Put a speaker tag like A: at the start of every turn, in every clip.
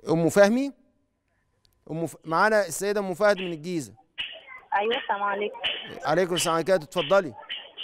A: ام فهمي. معانا السيده ام فهد من الجيزه.
B: ايوه، السلام عليكم.
A: عليكم السلام عليكم، اتفضلي.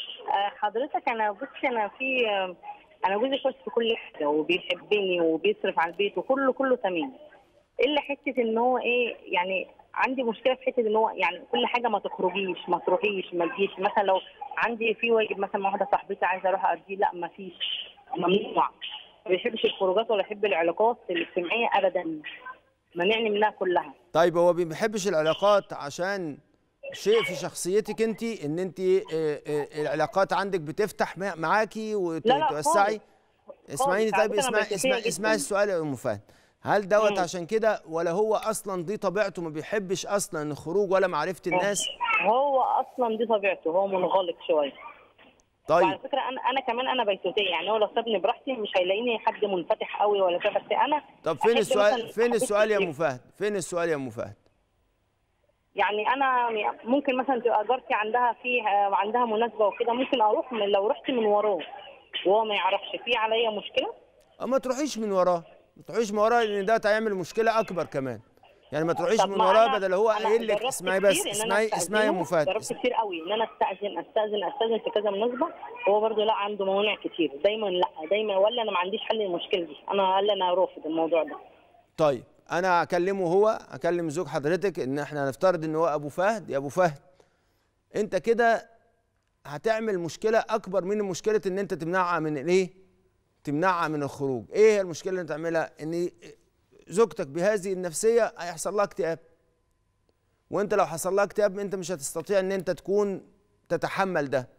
B: حضرتك انا بصي انا في انا جوزي كويس في كل حاجه وبيحبني وبيصرف على البيت وكله تمام، الا حته ان هو ايه يعني عندي مشكله في حته ان هو يعني كل حاجه ما تخرجيش ما تروحيش ما تجيش. مثلا لو عندي في واجب مثلا مع واحده صاحبتي عايزه اروح اقضيه، لا ما فيش، ممنوع. ما بيحبش الخروجات ولا يحب العلاقات الاجتماعيه ابدا، منعني منها كلها.
A: طيب هو ما بيحبش العلاقات عشان شيء في شخصيتك انت، ان انت العلاقات عندك بتفتح معاكي
B: لا لا خالص
A: وتوسعي؟ اسمعيني
B: خالص، على
A: طيب،
B: فكره انا بيتوتيه
A: اسمعي
B: جدا.
A: السؤال يا ام فهد. هل دوت عشان كده، ولا هو اصلا دي طبيعته ما بيحبش اصلا الخروج ولا معرفة الناس؟
B: هو اصلا دي طبيعته، هو منغلق شويه. وعلى
A: طيب
B: فكره انا كمان انا بيتوتيه، يعني هو لو سابني براحتي مش هيلاقيني حد منفتح قوي ولا كده، بس انا
A: طب فين
B: احب
A: السؤال،
B: مثلا
A: فين
B: صاحبتي
A: السؤال يا ام فهد، فين السؤال يا ام فهد؟
B: يعني انا ممكن مثلا تبقى جارتي عندها مناسبه وكده، ممكن اروح لو رحت من وراه وهو ما يعرفش في عليا مشكله.
A: ما تروحيش من وراه، ما تروحيش من وراه، لان ده هيعمل مشكله اكبر كمان. يعني ما تروحيش
B: طب
A: من
B: ما
A: وراه،
B: انا
A: بدل هو
B: انا
A: قايل لك.
B: جربت
A: اسمعي بس،
B: كتير ان انا
A: اسمعي يا ام
B: استاذنه،
A: فهد.
B: جربت كتير قوي ان انا استاذن في كذا مناسبه. هو برضه لا، عنده موانع كتير، دايما لا دايما، ولا انا ما عنديش حل للمشكله دي، انا رافض الموضوع ده.
A: طيب انا اكلمه، هو اكلم زوج حضرتك، ان احنا هنفترض ان هو ابو فهد. يا ابو فهد، انت كده هتعمل مشكله اكبر من مشكله ان انت تمنعها من الايه، تمنعها من الخروج. ايه هي المشكله اللي انت تعملها؟ ان زوجتك بهذه النفسيه هيحصل لها اكتئاب، وانت لو حصل لها اكتئاب انت مش هتستطيع ان انت تكون تتحمل ده،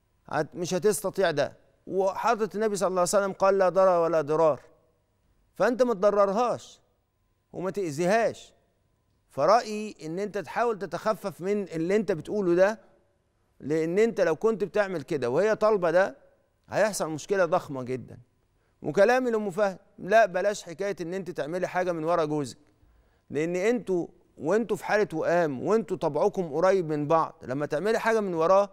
A: مش هتستطيع ده. وحضرة النبي صلى الله عليه وسلم قال لا ضرر ولا ضرار، فانت ما تضررهاش وما تأذيهاش. فرأيي ان انت تحاول تتخفف من اللي انت بتقوله ده، لان انت لو كنت بتعمل كده وهي طالبة ده هيحصل مشكلة ضخمة جدا. وكلامي لأم فهد، لا بلاش حكاية ان انت تعملي حاجة من ورا جوزك، لان وانتوا في حالة وئام، وانتوا طبعكم قريب من بعض. لما تعملي حاجة من وراه،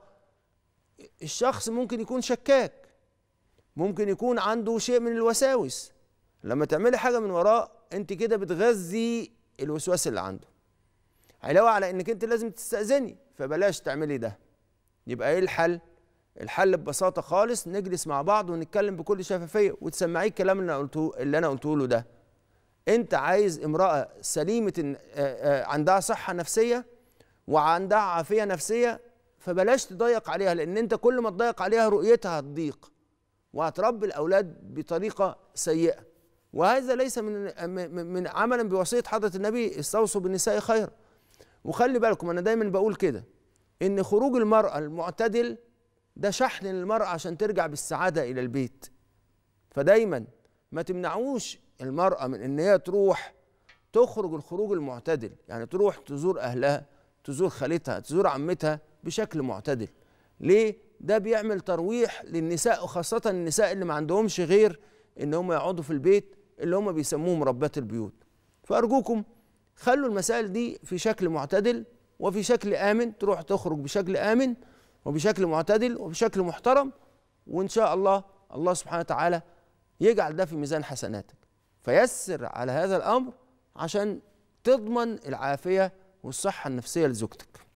A: الشخص ممكن يكون شكاك، ممكن يكون عنده شيء من الوساوس. لما تعملي حاجة من وراه انت كده بتغذي الوسواس اللي عنده، علاوة على انك انت لازم تستأذني. فبلاش تعملي ده. يبقى ايه الحل؟ الحل ببساطة خالص، نجلس مع بعض ونتكلم بكل شفافية وتسمعيه الكلام اللي انا قلته له ده. انت عايز امرأة سليمة، عندها صحة نفسية وعندها عافية نفسية، فبلاش تضيق عليها، لان انت كل ما تضيق عليها رؤيتها هتضيق وهتربي الاولاد بطريقة سيئة. وهذا ليس من عملا بوصية حضرة النبي، استوصوا بالنساء خيرا. وخلي بالكم، انا دايما بقول كده، ان خروج المرأة المعتدل ده شحن للمرأة عشان ترجع بالسعادة الى البيت. فدايما ما تمنعوش المرأة من ان هي تخرج الخروج المعتدل، يعني تروح تزور اهلها، تزور خالتها، تزور عمتها بشكل معتدل. ليه؟ ده بيعمل ترويح للنساء، وخاصة النساء اللي ما عندهمش غير ان هم يقعدوا في البيت، اللي هم بيسموهم ربات البيوت. فأرجوكم خلوا المسائل دي في شكل معتدل وفي شكل آمن، تروح تخرج بشكل آمن وبشكل معتدل وبشكل محترم، وإن شاء الله الله سبحانه وتعالى يجعل ده في ميزان حسناتك. فيسر على هذا الأمر عشان تضمن العافية والصحة النفسية لزوجتك.